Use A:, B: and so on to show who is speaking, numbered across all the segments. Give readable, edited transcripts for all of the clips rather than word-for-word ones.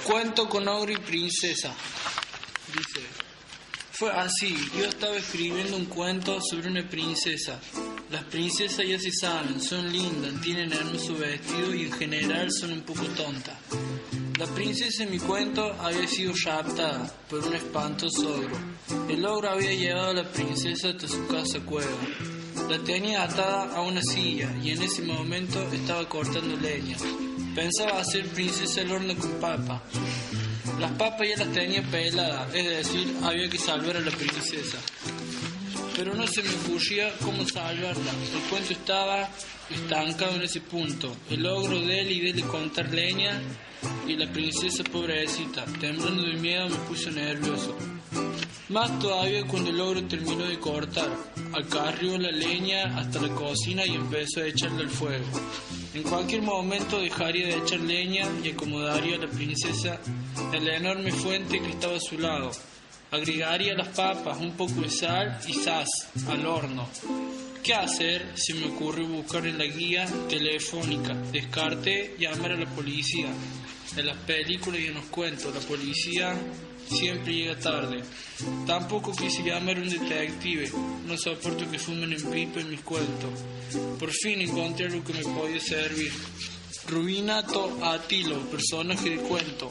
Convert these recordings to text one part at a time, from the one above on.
A: Cuento con ogro y princesa. Dice: fue así, yo estaba escribiendo un cuento sobre una princesa. Las princesas ya se saben, son lindas, tienen hermoso vestido y en general son un poco tontas. La princesa en mi cuento había sido raptada por un espantoso ogro. El ogro había llevado a la princesa hasta su casa cueva. La tenía atada a una silla y en ese momento estaba cortando leña. Pensaba hacer princesa al horno con papa. Las papas ya las tenía peladas, es decir, había que salvar a la princesa. Pero no se me ocurría cómo salvarla. El cuento estaba estancado en ese punto. El ogro dele cortar leña y la princesa pobrecita, temblando de miedo, me puso nervioso. Más todavía cuando el ogro terminó de cortar. Acarrió la leña hasta la cocina y empezó a echarle al fuego. En cualquier momento dejaría de echar leña y acomodaría a la princesa en la enorme fuente que estaba a su lado. Agregaría las papas, un poco de sal y ¡zas! Al horno. ¿Qué hacer? Se me ocurrió buscar en la guía telefónica. Descarté llamar a la policía. En las películas y en los cuentos, la policía siempre llega tarde. Tampoco quise llamar a un detective. No soporto que fumen en pipa en mis cuentos. Por fin encontré algo que me podía servir. Rubinato Atilo, personaje de cuento,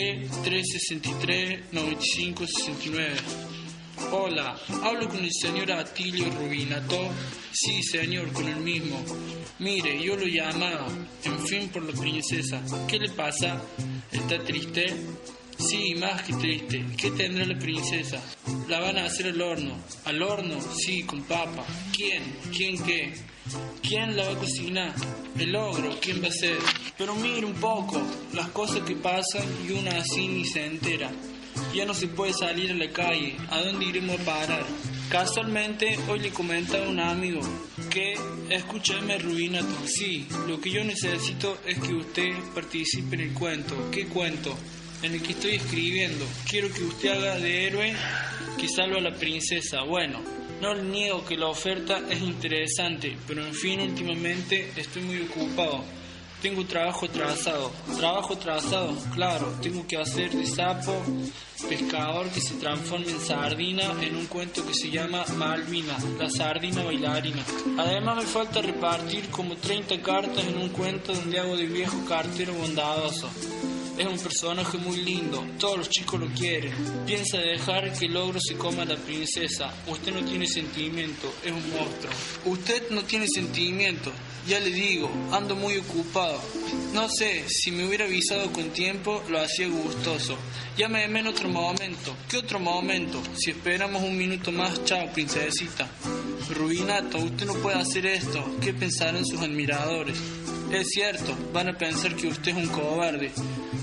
A: T363-9569. Hola, ¿hablo con el señor Atilio Rubinato? Sí, señor, con el mismo. Mire, yo lo llamaba, en fin, por la princesa. ¿Qué le pasa? ¿Está triste? Sí, más que triste. ¿Qué tendrá la princesa? La van a hacer al horno. ¿Al horno? Sí, con papa. ¿Quién? ¿Quién qué? ¿Quién la va a cocinar? El ogro, ¿quién va a ser? Pero mire un poco, las cosas que pasan y una así ni se entera. Ya no se puede salir a la calle, ¿a dónde iremos a parar? Casualmente, hoy le comentaba a un amigo que, escúchame Rubinato, sí, lo que yo necesito es que usted participe en el cuento. ¿Qué cuento? En el que estoy escribiendo. Quiero que usted haga de héroe que salva a la princesa. Bueno, no le niego que la oferta es interesante, pero en fin, últimamente estoy muy ocupado. Tengo trabajo trazado. ¿Trabajo trazado? Claro, tengo que hacer de sapo pescador que se transforma en sardina en un cuento que se llama Malvina, la sardina bailarina. Además me falta repartir como 30 cartas en un cuento donde hago de viejo cartero bondadoso. Es un personaje muy lindo, todos los chicos lo quieren. Piensa dejar que el ogro se coma a la princesa. Usted no tiene sentimiento, es un monstruo. Usted no tiene sentimiento, ya le digo, ando muy ocupado. No sé, si me hubiera avisado con tiempo, lo hacía gustoso. Llámeme en otro momento. ¿Qué otro momento? Si esperamos un minuto más, chao, princesita. Rubinato, usted no puede hacer esto. ¿Qué pensarán sus admiradores? Es cierto, van a pensar que usted es un cobarde.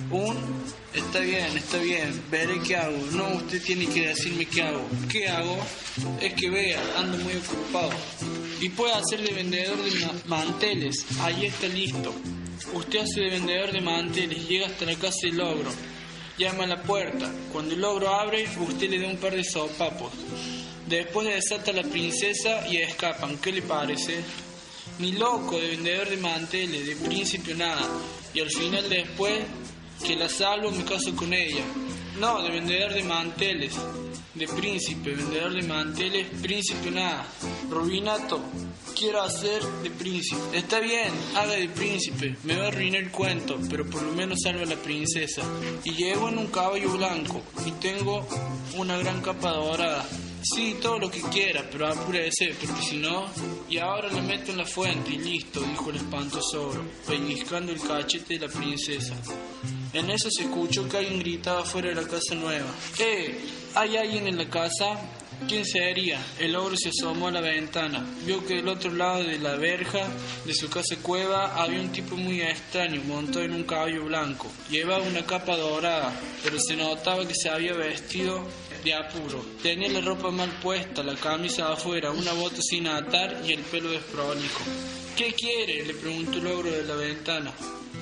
A: Está bien, veré qué hago. No, usted tiene que decirme qué hago. ¿Qué hago? Es que vea, ando muy ocupado. Y puede hacer de vendedor de manteles. Ahí está listo. Usted hace de vendedor de manteles, llega hasta la casa del ogro. Llama a la puerta. Cuando el ogro abre, usted le da un par de sopapos. Después desata a la princesa y escapan. ¿Qué le parece? Ni loco, de vendedor de manteles, de príncipe nada. Y al final, después que la salvo, me caso con ella. No, de vendedor de manteles, de príncipe, vendedor de manteles, príncipe nada. Rubinato, quiero hacer de príncipe. Está bien, haga de príncipe, me va a arruinar el cuento, pero por lo menos salva a la princesa. Y llego en un caballo blanco y tengo una gran capa dorada. Sí, todo lo que quiera, pero apúrese, porque si no... Y ahora le meto en la fuente y listo, dijo el espantoso ogro, pellizcando el cachete de la princesa. En eso se escuchó que alguien gritaba fuera de la casa nueva. ¿Hay alguien en la casa? ¿Quién sería? El ogro se asomó a la ventana. Vio que del otro lado de la verja de su casa cueva había un tipo muy extraño, montado en un caballo blanco. Llevaba una capa dorada, pero se notaba que se había vestido de apuro. Tenía la ropa mal puesta, la camisa afuera, una bota sin atar y el pelo desprolijo. ¿Qué quiere?, le preguntó el ogro de la ventana.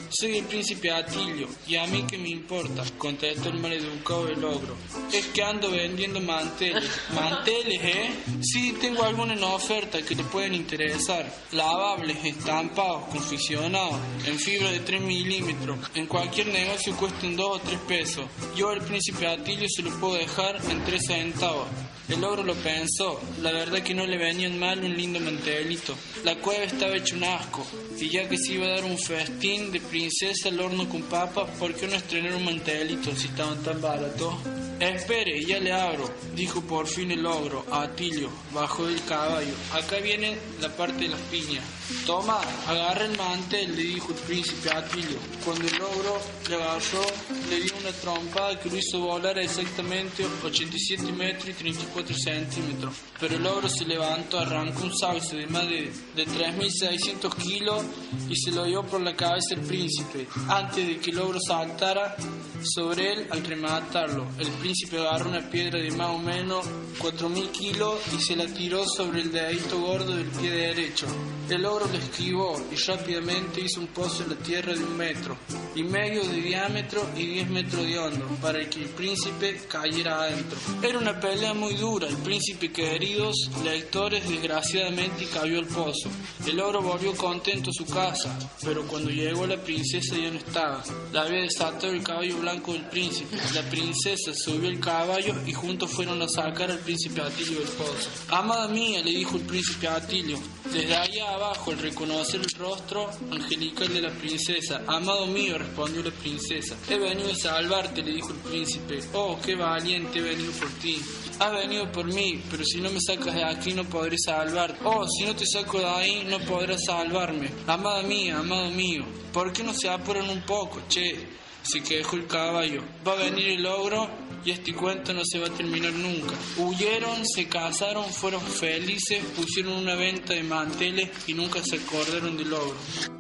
A: Soy el príncipe Atilio, y a mí qué me importa, contestó el maleducado del ogro. Es que ando vendiendo manteles. ¿Manteles, eh? Sí, tengo alguna en oferta que te pueden interesar. Lavables, estampados, confeccionados, en fibra de 3 milímetros. En cualquier negocio cuesten 2 o 3 pesos. Yo, el príncipe Atilio, se lo puedo dejar en 3 centavos. El ogro lo pensó, la verdad que no le venían mal un lindo mantelito. La cueva estaba hecha un asco, y ya que se iba a dar un festín de princesa al horno con papas, ¿por qué no estrenar un mantelito si estaban tan baratos? Espere, ya le abro, dijo por fin el ogro a Atilio, bajó del caballo. Acá viene la parte de las piñas. Toma, agarra el mantel, le dijo el príncipe a Atilio. Cuando el ogro le agarró, le dio una trompada que lo hizo volar a exactamente 87 metros y 34 centímetros. Pero el ogro se levantó, arrancó un sauce de más de 3.600 kilos y se lo dio por la cabeza el príncipe. Antes de que el ogro saltara sobre él al rematarlo, el príncipe agarró una piedra de más o menos 4.000 kilos y se la tiró sobre el dedito gordo del pie derecho. El ogro lo esquivó y rápidamente hizo un pozo en la tierra de 1,5 metros de diámetro y 10 metros de hondo para que el príncipe cayera adentro. Era una pelea muy dura. El príncipe, queridos lectores, desgraciadamente cayó al pozo. El ogro volvió contento a su casa, pero cuando llegó la princesa ya no estaba. La había desatado el caballo blanco del príncipe. La princesa subió al caballo y juntos fueron a sacar al príncipe Atilio del pozo. Amada mía, le dijo el príncipe Atilio, desde allá abajo, al reconocer el rostro angelical de la princesa. Amado mío, respondió la princesa. He venido a salvarte, le dijo el príncipe. Oh, qué valiente, he venido por ti. Has venido por mí, pero si no me sacas de aquí no podré salvarte. Oh, si no te saco de ahí no podrás salvarme. Amada mía, amado mío, ¿por qué no se apuran un poco, che? Se quejó el caballo. Va a venir el ogro y este cuento no se va a terminar nunca. Huyeron, se casaron, fueron felices, pusieron una venta de manteles y nunca se acordaron del ogro.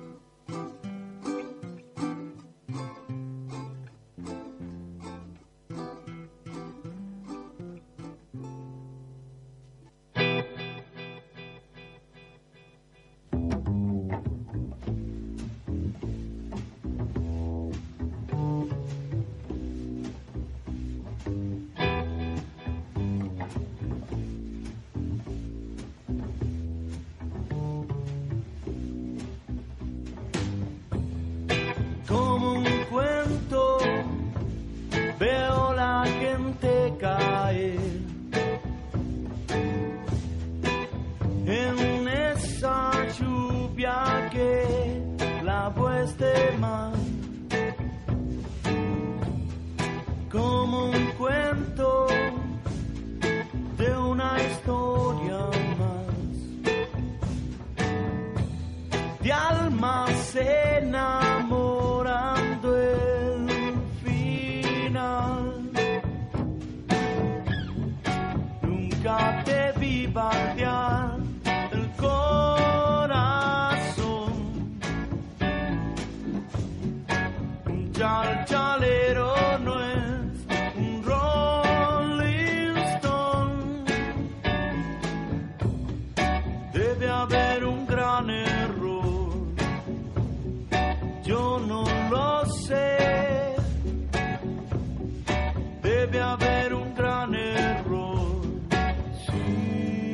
B: Como un cuento veo la gente caer en esa lluvia que la vueste mal. Como un cuento de una historia más de almas se enamorando el final. Nunca te vi bardear el corazón. Un chalchalero no es un Rolling Stone. Debe haber un gran error, yo no lo sé. Debe haber un gran error, sí.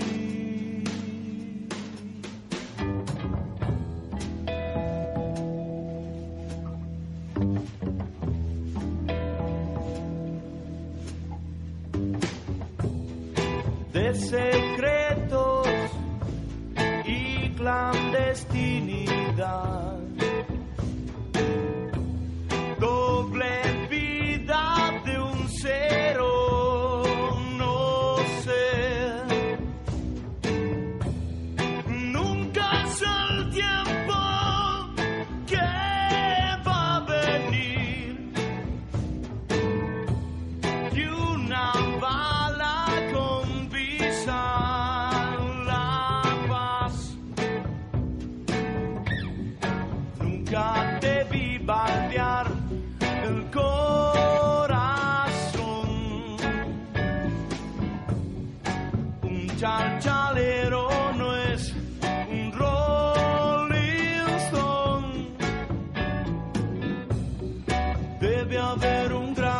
B: De secretos y clandestinidad, doble vida de un cero, no sé. Nunca es el tiempo que va a venir y una bala con visa la paz. Nunca te vi bardear el corazón. Un chalchalero no es un Rolling Stone. un gran